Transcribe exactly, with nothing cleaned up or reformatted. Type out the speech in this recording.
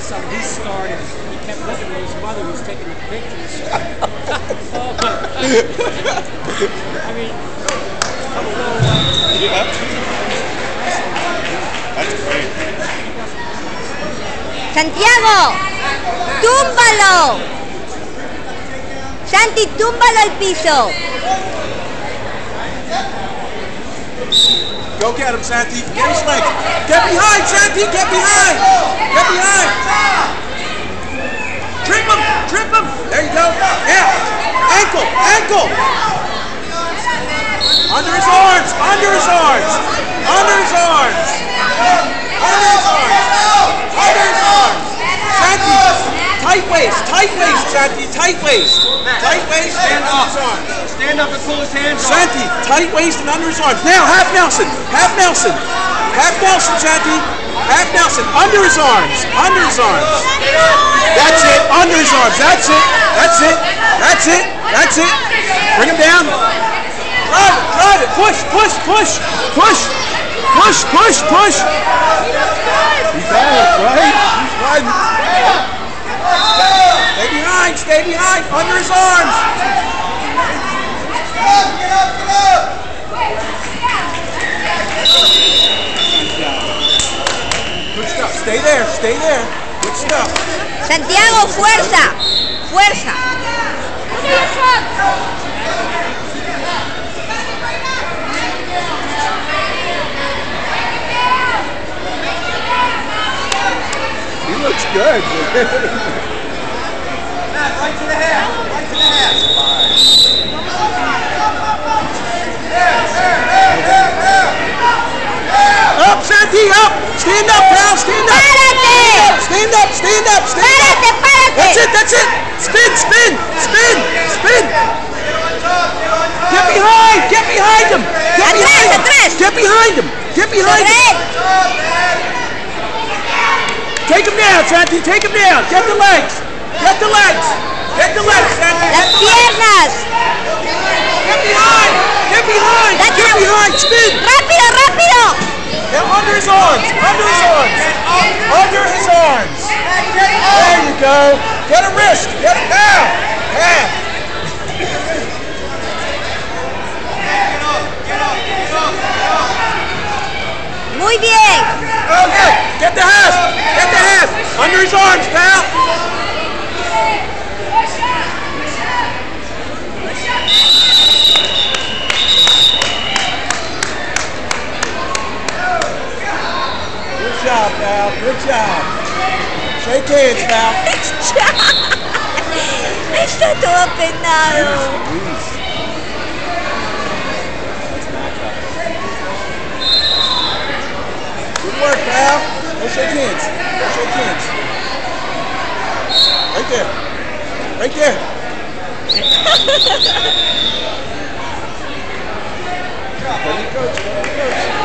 something. He started. He kept looking at his mother who was taking the pictures. Oh, but, I mean, yeah. That's great. Santiago, túmbalo. Santi, túmbalo al piso. Go get him, Santi. Get his leg. Get behind, Santi. Get behind. Get behind. Trip him. Trip him. There you go. Yeah. Ankle. Ankle. Under his arms. Under his arms. Under his arms. Under his arms. Under his arms. Santi. Tight waist. Tight waist, Santi. Tight waist. Tight waist and under his arms. stand up and pull his hands off. Santi, tight waist and under his arms. Now, half Nelson. Half Nelson. Half Nelson, Santi. Half Nelson. Under his arms. Under his arms. That's it. Under his arms. That's it. That's it. That's it. That's it. Bring him down. Drive it. Drive it. Push. Push. Push. Push. Push. Push. Push. He's back, right? He's riding. Stay behind. Stay behind. Under his arms. Get up, get up, get up! Good stuff. Stay there. Stay there. Good stuff. Santiago, fuerza. Fuerza. He looks good. Matt, right to the half. Right to the half. Up, Santi, up! Stand up, pal, stand up! Párate! Stand up, stand up, stand up! Párate, párate! That's it, that's it! Spin, spin, spin, spin! Get behind, get behind him! Get behind him! Get behind him! Get behind him! Take him down, Santi, take him down! Get the legs! Get the legs! Get the legs, Santi! Las piernas! Get behind! Get behind! Get behind! Spin! ¡Rápido, rápido! Get under his arms! Under his arms! Under his arms! There you go! Get a wrist! Get it down! Half! Muy bien! Okay! Get the half! Get the half! Under his arms, pal! Good job, pal. Good job. Shake hands, pal. Está todo penado. Good work, pal. Go shake hands. Go shake hands. Right there. Right there. Go to the coach. Go to the coach.